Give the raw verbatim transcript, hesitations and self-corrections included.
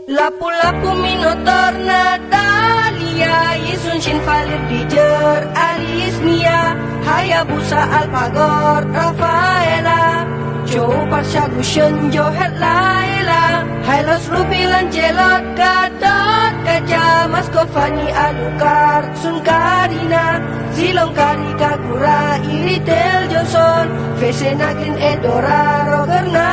Lapu-lapu minotor Natalia Yisun Shin Falir Dijer Alismia Hayabusa Alpagor Rafaela Joe Parsha Gushen Johet Laila Hylos Rubilan Jelot Gadot Kaja Maskofani Alukar Sun Karina Zilong Kari Kagura Iritel Johnson Vesena Green Edora Rogerna